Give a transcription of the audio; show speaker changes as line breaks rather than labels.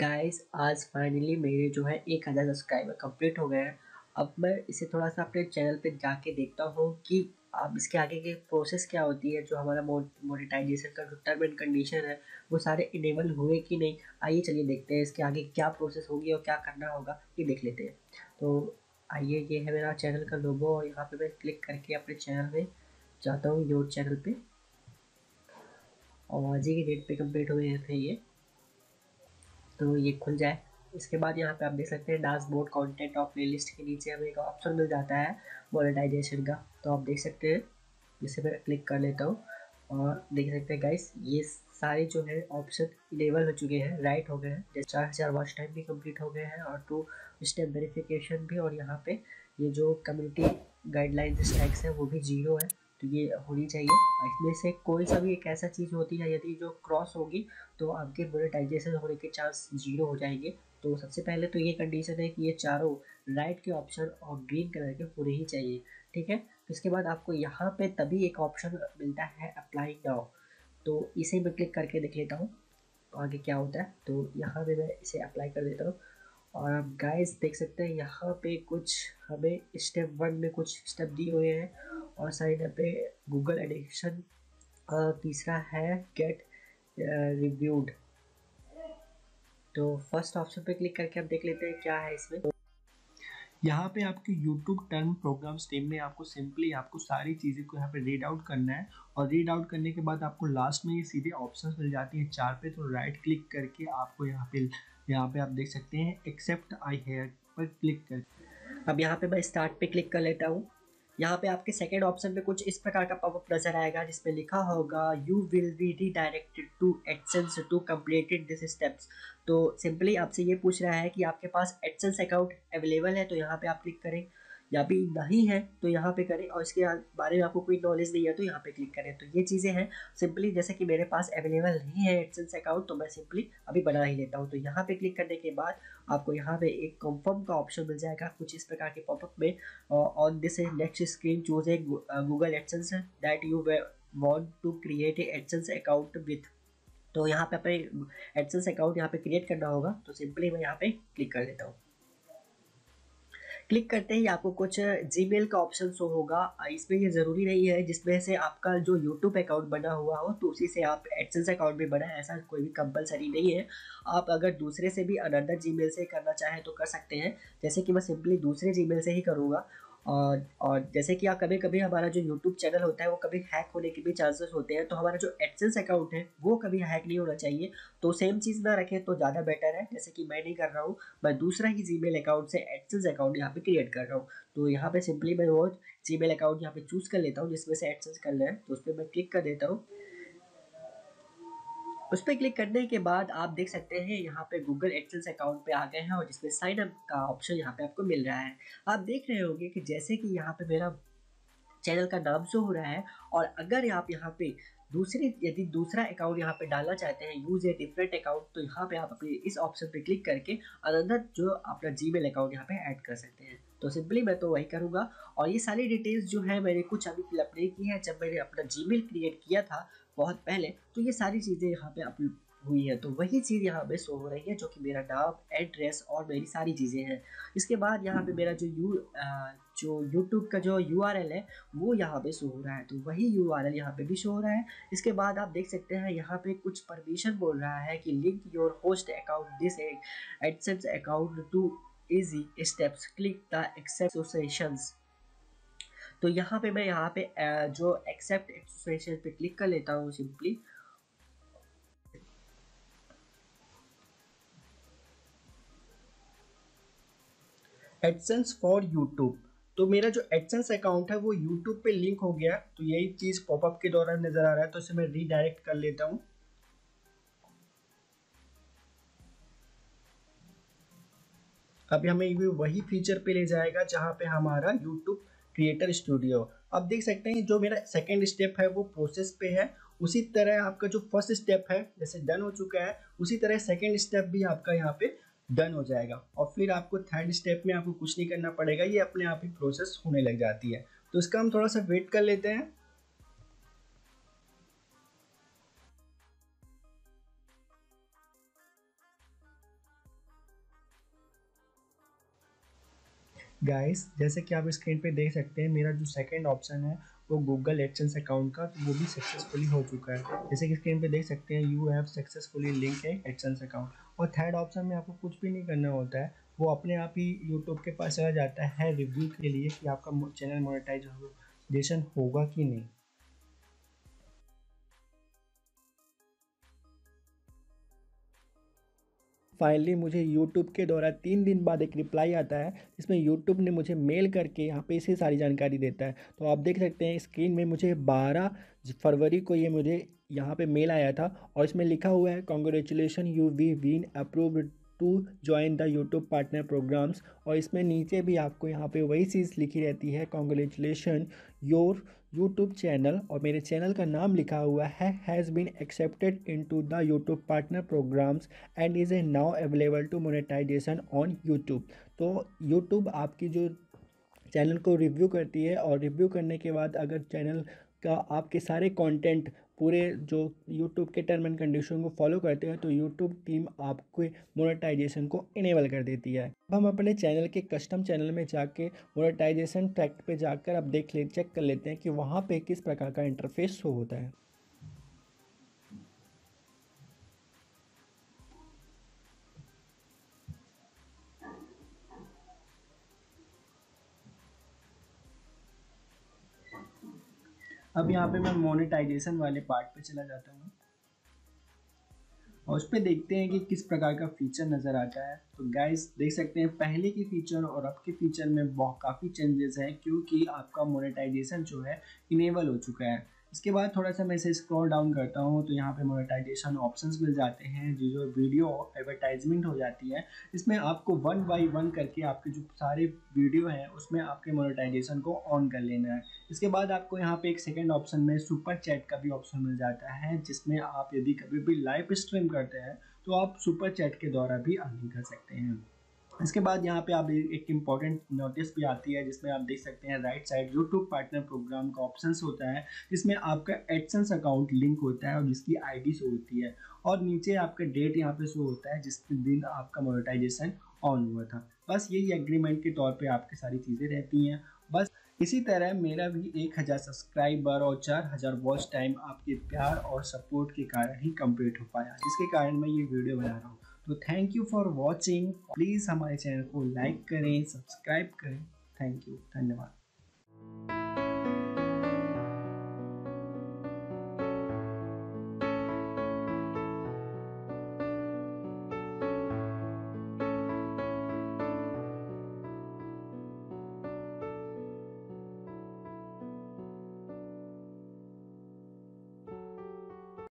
Guys आज finally मेरे जो है 1000 सब्सक्राइबर कंप्लीट हो गए हैं। अब मैं इसे थोड़ा सा अपने चैनल पे जाके देखता हूँ कि अब इसके आगे की प्रोसेस क्या होती है। जो हमारा मोनेटाइजेशन का जो टर्म एंड कंडीशन है वो सारे इनेबल हुए कि नहीं। आइए चलिए देखते हैं इसके आगे क्या प्रोसेस होगी और क्या करना होगा, ये देख लेते हैं। तो आइए, ये है मेरा चैनल का लोगो और यहाँ पे मैं क्लिक करके अपने चैनल में जाता हूँ, योर चैनल पे। और आज ही की डेट पे कंप्लीट हुए थे ये, तो ये खुल जाए। इसके बाद यहाँ पे आप देख सकते हैं डैशबोर्ड कंटेंट और प्लेलिस्ट के नीचे हमें एक ऑप्शन मिल जाता है मोनेटाइजेशन का। तो आप देख सकते हैं, जिसे मैं क्लिक कर लेता हूँ और देख सकते हैं गाइस ये सारे जो है ऑप्शन इनेबल हो चुके हैं, राइट हो गए हैं। जैसे 4000 वॉच टाइम भी कंप्लीट हो गए हैं और 2 स्टेप वेरिफिकेशन भी। और यहाँ पे ये जो कम्युनिटी गाइडलाइंस टैग्स है वो भी 0 है, तो ये होनी चाहिए। इसमें से कोई सा भी एक ऐसा चीज़ होती है यदि जो क्रॉस होगी तो आपके मोनेटाइजेशन होने के चांस 0 हो जाएंगे। तो सबसे पहले तो ये कंडीशन है कि ये चारों राइट के ऑप्शन और ग्रीन कलर के होने ही चाहिए, ठीक है। तो इसके बाद आपको यहाँ पे तभी एक ऑप्शन मिलता है अप्लाई नाउ, तो इसे मैं क्लिक करके देख लेता हूँ आगे क्या होता है। तो यहाँ पे मैं इसे अप्लाई कर देता हूँ और आप गाइस देख सकते हैं यहाँ पे कुछ हमें स्टेप 1 में कुछ स्टेप दिए हुए हैं और साइड पे गूगल एडिक्शन, तीसरा है गेट रिव्यूड। तो फर्स्ट ऑप्शन पे क्लिक करके आप देख लेते हैं क्या है इसमें।
यहाँ पे आपके YouTube टर्म प्रोग्राम स्टेम में आपको सिंपली आपको सारी चीज़ें को यहाँ पे रीड आउट करना है और रीड आउट करने के बाद आपको लास्ट में ये सीधे ऑप्शंस मिल जाती हैं 4 पे। तो राइट क्लिक करके आपको यहाँ पे आप देख सकते हैं एक्सेप्ट आई हेयर पर क्लिक करके
अब यहाँ पे मैं स्टार्ट पे क्लिक कर लेता हूँ। यहाँ पे आपके सेकेंड ऑप्शन पे कुछ इस प्रकार का पॉपअप नजर आएगा जिसमें लिखा होगा you will be redirected to AdSense to completed this steps. तो सिंपली आपसे ये पूछ रहा है कि आपके पास एडसेंस अकाउंट अवेलेबल है, तो यहाँ पे आप क्लिक करें, या भी नहीं है तो यहाँ पे करें, और इसके बारे में आपको कोई नॉलेज नहीं है तो यहाँ पे क्लिक करें। तो ये चीज़ें हैं सिंपली, जैसे कि मेरे पास अवेलेबल नहीं है एडसेंस अकाउंट तो मैं सिंपली अभी बना ही लेता हूँ। तो यहाँ पे क्लिक करने के बाद आपको यहाँ पे एक कंफर्म का ऑप्शन मिल जाएगा कुछ इस प्रकार के पॉपअप में। On this next screen choose a Google AdSense that you want to create a AdSense account with. तो यहाँ पे अपने एडसेंस अकाउंट यहाँ पे क्रिएट करना होगा, तो सिंपली मैं यहाँ पे क्लिक कर देता हूँ। क्लिक करते ही आपको कुछ जीमेल का ऑप्शन शो होगा। इसमें ये ज़रूरी नहीं है जिसमें से आपका जो यूट्यूब अकाउंट बना हुआ हो तो उसी से आप एडसेंस अकाउंट भी बनाए, ऐसा कोई भी कंपलसरी नहीं है। आप अगर दूसरे से भी अनदर जीमेल से करना चाहें तो कर सकते हैं, जैसे कि मैं सिंपली दूसरे जीमेल से ही करूँगा। और जैसे कि आप कभी कभी हमारा जो यूट्यूब चैनल होता है वो कभी हैक होने के भी चांसेस होते हैं, तो हमारा जो एडसेंस अकाउंट है वो कभी हैक नहीं होना चाहिए। तो सेम चीज़ ना रखें तो ज़्यादा बेटर है, जैसे कि मैं नहीं कर रहा हूँ, मैं दूसरा ही जीमेल अकाउंट से एडसेंस अकाउंट यहाँ पे क्रिएट कर रहा हूँ। तो यहाँ पे सिंपली मैं वो जीमेल अकाउंट यहाँ पे चूज कर लेता हूँ जिसमें से एडसेंस करना है, तो उस पर मैं क्लिक कर देता हूँ। उस पर क्लिक करने के बाद आप देख सकते हैं यहाँ पे गूगल एडसेंस अकाउंट पे आ गए हैं और जिसमें साइन अप का ऑप्शन यहाँ पे आपको मिल रहा है। आप देख रहे होंगे कि जैसे कि यहाँ पे मेरा चैनल का नाम शो हो रहा है, और अगर आप यहाँ पे यदि दूसरा अकाउंट यहाँ पे डालना चाहते हैं यूज ए डिफरेंट अकाउंट, तो यहाँ पे आप अपने इस ऑप्शन पे क्लिक करके अनदर जो अपना जीमेल अकाउंट यहाँ पे ऐड कर सकते हैं। तो सिंपली मैं तो वही करूँगा। और ये सारी डिटेल्स जो है मैंने कुछ अभी फिलअप नहीं की है, जब मैंने अपना जीमेल क्रिएट किया था बहुत पहले तो ये सारी चीज़ें यहाँ पे अपलोड हुई है, तो वही चीज़ यहाँ पे शो हो रही है जो कि मेरा नाम, एड्रेस और मेरी सारी चीज़ें हैं। इसके बाद यहाँ पे मेरा जो यूट्यूब का जो URL है वो यहाँ पे शो हो रहा है, तो वही URL यहाँ पे भी शो हो रहा है। इसके बाद आप देख सकते हैं यहाँ पे कुछ परमिशन बोल रहा है कि link your host account this AdSense account to easy steps, click the accept associations. तो यहाँ पे मैं यहाँ पे जो एक्सेप्ट एसोसिएशन पे क्लिक कर लेता हूँ सिंपली।
एडसेंस फॉर यूट्यूब, तो मेरा जो एडसेंस अकाउंट है वो यूट्यूब पे लिंक हो गया, तो यही चीज़ पॉपअप के दौरान नज़र आ रहा है, तो इसे मैं रीडायरेक्ट कर लेता हूँ। अभी हमें ये वही फीचर पे ले जाएगा जहाँ पे हमारा यूट्यूब क्रिएटर स्टूडियो। अब देख सकते हैं जो मेरा सेकेंड स्टेप है वो प्रोसेस पे है, उसी तरह आपका जो फर्स्ट स्टेप है जैसे डन हो चुका है उसी तरह सेकेंड स्टेप भी आपका यहाँ पे डन हो जाएगा। और फिर आपको थर्ड स्टेप में आपको कुछ नहीं करना पड़ेगा, ये अपने आप ही प्रोसेस होने लग जाती है। तो इसका हम थोड़ा सा वेट कर लेते हैं। गाइस जैसे कि आप स्क्रीन पे देख सकते हैं, मेरा जो सेकंड ऑप्शन है वो गूगल एडसेंस अकाउंट का, तो वो भी सक्सेसफुली हो चुका है। जैसे कि स्क्रीन पे देख सकते हैं, you have successfully link a AdSense account. और थर्ड ऑप्शन में आपको कुछ भी नहीं करना होता है, वो अपने आप ही यूट्यूब के पास चला जाता है रिव्यू के लिए कि आपका चैनल मोनेटाइजेशन होगा कि नहीं। फाइनली मुझे यूट्यूब के द्वारा 3 दिन बाद एक रिप्लाई आता है, जिसमें यूट्यूब ने मुझे मेल करके यहाँ पे इसे सारी जानकारी देता है। तो आप देख सकते हैं स्क्रीन में, मुझे 12 फरवरी को ये मुझे यहाँ पे मेल आया था, और इसमें लिखा हुआ है congratulation you've been approved to join the YouTube partner programs. और इसमें नीचे भी आपको यहाँ पे वही चीज़ लिखी रहती है, कॉन्ग्रेचुलेशन योर यूट्यूब चैनल, और मेरे चैनल का नाम लिखा हुआ है has been accepted into the YouTube partner programs and is a now available to monetization on YouTube. तो यूट्यूब आपकी जो चैनल को रिव्यू करती है, और रिव्यू करने के बाद अगर चैनल का आपके सारे कंटेंट पूरे जो यूट्यूब के टर्म एंड कंडीशन को फॉलो करते हैं, तो यूट्यूब टीम आपके मोनेटाइजेशन को इनेबल कर देती है। अब हम अपने चैनल के कस्टम चैनल में जाके मोनेटाइजेशन ट्रैक पे जाकर अब चेक कर लेते हैं कि वहाँ पे किस प्रकार का इंटरफेस शो होता है। अब यहाँ पे मैं मोनेटाइजेशन वाले पार्ट पे चला जाता हूँ, और उस पर देखते हैं कि किस प्रकार का फीचर नज़र आता है। तो गाइस देख सकते हैं पहले की फीचर और अब के फीचर में बहुत काफ़ी चेंजेस हैं, क्योंकि आपका मोनेटाइजेशन जो है इनेबल हो चुका है। इसके बाद थोड़ा सा मैं इसे स्क्रॉल डाउन करता हूँ, तो यहाँ पे मोनेटाइजेशन ऑप्शंस मिल जाते हैं, जो वीडियो एडवर्टाइजमेंट हो जाती है। इसमें आपको 1 बाई 1 करके आपके जो सारे वीडियो हैं उसमें आपके मोनेटाइजेशन को ऑन कर लेना है। इसके बाद आपको यहाँ पे एक सेकंड ऑप्शन में सुपर चैट का भी ऑप्शन मिल जाता है, जिसमें आप यदि कभी भी लाइव स्ट्रीम करते हैं तो आप सुपर चैट के द्वारा भी अर्निंग कर सकते हैं। इसके बाद यहाँ पे आप एक इम्पॉर्टेंट नोटिस भी आती है, जिसमें आप देख सकते हैं right side YouTube partner program का ऑप्शंस होता है, जिसमें आपका एडसेंस अकाउंट लिंक होता है और जिसकी आईडी शो होती है, और नीचे आपका डेट यहाँ पे शो होता है जिस दिन आपका मोनेटाइजेशन ऑन हुआ था। बस यही एग्रीमेंट के तौर पे आपकी सारी चीज़ें रहती हैं। बस इसी तरह मेरा भी 1000 सब्सक्राइबर और 4000 वॉच टाइम आपके प्यार और सपोर्ट के कारण ही कंप्लीट हो पाया, जिसके कारण मैं ये वीडियो बना रहा हूँ। तो thank you for watching. Please हमारे चैनल को लाइक करें, सब्सक्राइब करें। थैंक यू, धन्यवाद।